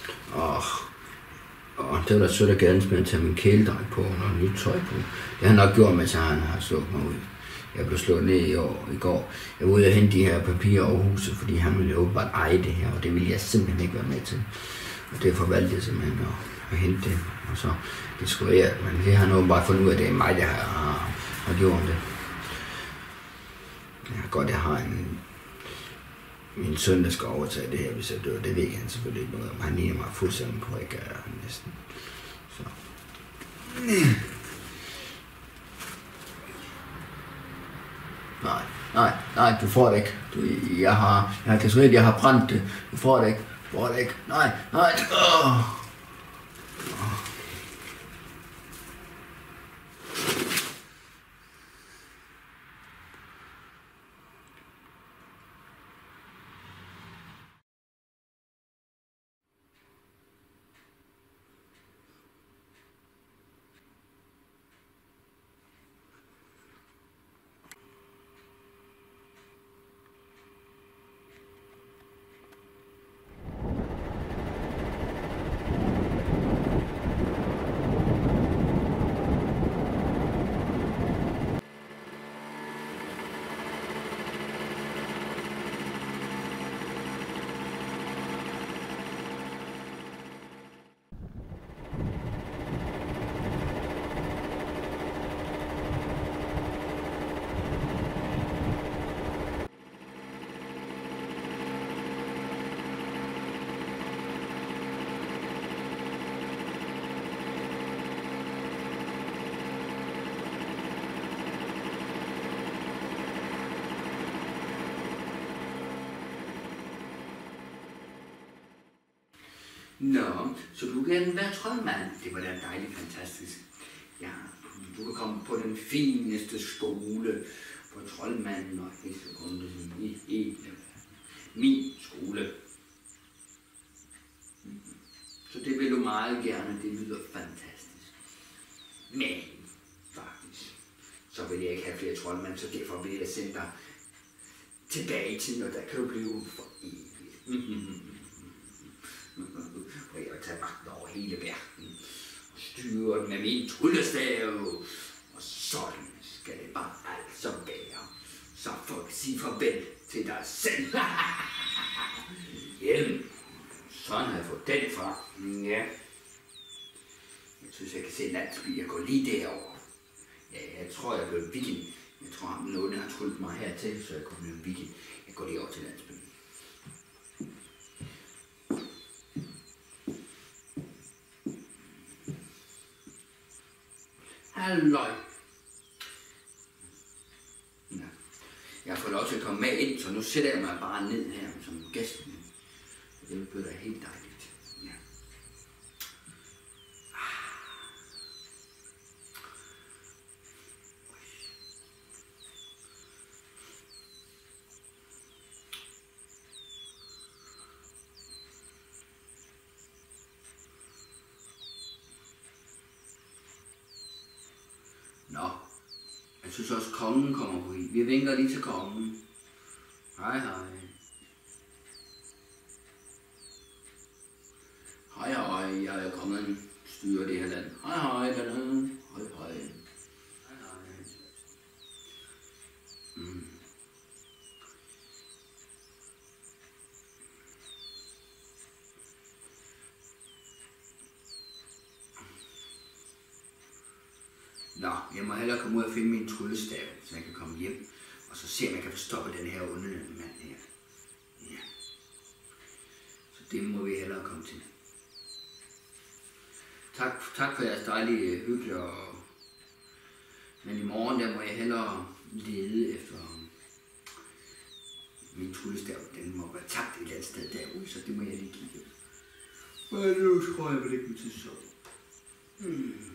Og det var da sødt af gadens med at tage min kæledragt på og nyt tøj på. Det har han nok gjort, mens han har slået mig ud. Jeg blev slået ned i går. Jeg var ude og hente de her papirer over huset, fordi han ville åbenbart eje det her, og det ville jeg simpelthen ikke være med til. Og derfor valgte jeg simpelthen at hente det, og så destruere. Men det har han åbenbart fundet ud af, at det er mig, der har gjort det. Ja, godt, jeg har min søn, der skal overtage det her, hvis jeg dør. Det ved han selvfølgelig ikke noget om. Han ligner mig fuldstændig på, ikke næsten. Så. Nej, du får det ikke. Jeg har kastreret, jeg har brændt det. Du får det ikke. Nej. Nå, så du kan være troldmand. Det var da dejligt fantastisk. Ja, du kan komme på den fineste skole på troldmanden og heksekunsten i min skole. Så det vil du meget gerne, det lyder fantastisk. Men faktisk, så vil jeg ikke have flere troldmænd, så derfor vil jeg sende dig tilbage i tiden, og der kan du blive for evigt. Og jeg vil tage magten over hele verden og styre den med min tryllestav. Og sådan skal det bare altså være. Så folk sige farvel til dig selv. Jamen, sådan har jeg fået den fra. Ja. Jeg synes, jeg kan se en landsby. Jeg går lige derover. Ja, jeg tror, jeg blev viking. Jeg tror, ham nåede har tryllet mig hertil, så jeg kunne blive viking. Jeg går lige over til landsbyen. Halløj. Ja. Jeg får lov til at komme med ind, så nu sætter jeg mig bare ned her som gæst. Det bliver da helt dejligt. Ja. Nå, jeg synes også, kongen kommer på hit. Vi vinker lige til kongen. Hej, hej. Hej, hej, jeg er kongen. Styrer det her land. Hej, hej, dernede. Hej, hej. Hej, hej. Nå, jeg må hellere komme ud og finde min tryllestav, så jeg kan komme hjem, og så se, om jeg kan få stoppet den her onde mand her. Ja. Så det må vi hellere komme til. Tak for jeres dejlige hyggelige, men i morgen der må jeg hellere lede efter min tryllestav. Den må være tabt et eller andet sted derude, så det må jeg lige kigge. Og nu tror jeg vel ikke til så.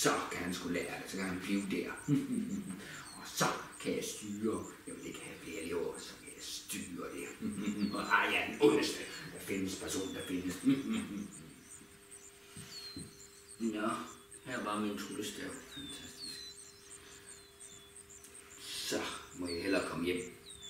så kan han sgu lære det, så kan han blive der. Og så kan jeg styre, jeg vil ikke have flere elever, så kan jeg styre det. Og jeg er den ondeste, der findes person, der findes. Nå, her var min tryllestav. Fantastisk. Så må jeg hellere komme hjem.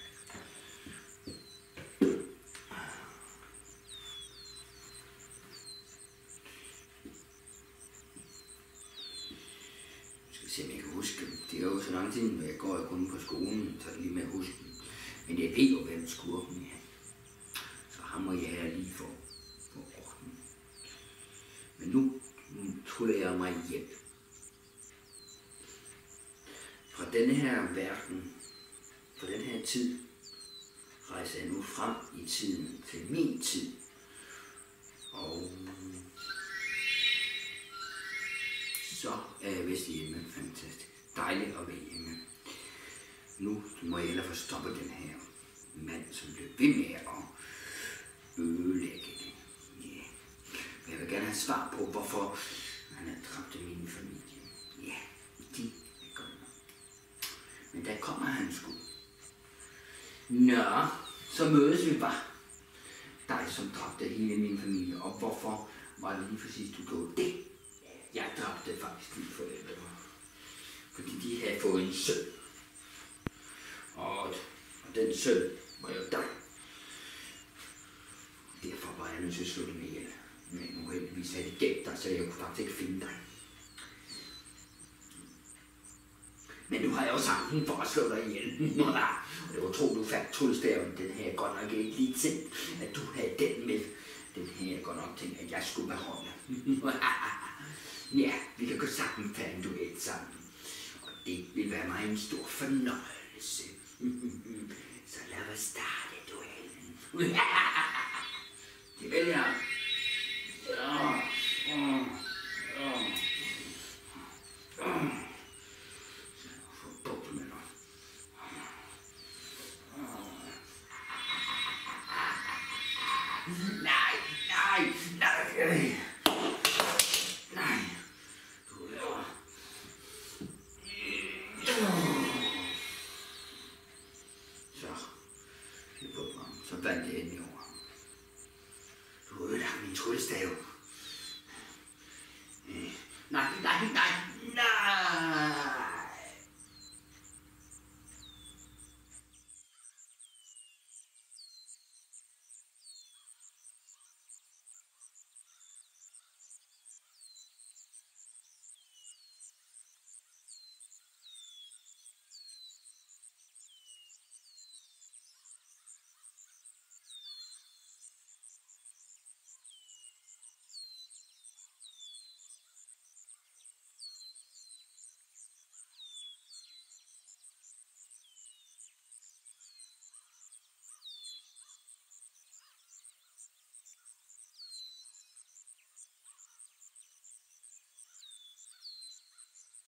Se, om jeg kan huske. Det er jo så lang tid, når jeg går kun på skolen, så er det lige med at huske. Men jeg ved jo, hvem skurken er. Så ham må jeg have lige for orden. Men nu tryller jeg mig hjem. Fra denne her verden, fra den her tid, rejser jeg nu frem i tiden til min tid. Og så er jeg vist hjemme. Fantastisk. Dejligt at være hjemme. Nu må jeg hellere få stoppet den her mand, som blev ved med at ødelægge det. Yeah. Jeg vil gerne have svar på, hvorfor han har dræbt min familie. Ja, de er godt nok. Men der kommer han sgu. Nå, så mødes vi bare. Dig, som dræbte hele min familie. Og hvorfor var det lige præcis, du gjorde det? Jeg dræbte faktisk dine forældre. Fordi de havde fået en søn. Og den søn var jo dig. Derfor var jeg nødt til at slå dem ihjel. Men uheldigvis havde de gemt dig, så jeg kunne faktisk ikke finde dig. Men nu har jeg jo sammen for at slå dig ihjel. Og det var tro, du fandt tryllestaven. Den her godt nok ikke lige tænkt, at du havde den med. Den her godt nok tænkt, at jeg skulle beholde. Ja, vi kan gå sammen tage en duel sammen. Og det vil være mig en stor fornøjelse. Så lad os starte duellen. Det vil jeg. Få bukt med noget. Nej. Så vandt jeg endelig over. Du ødelagde min tryllestav. Nej.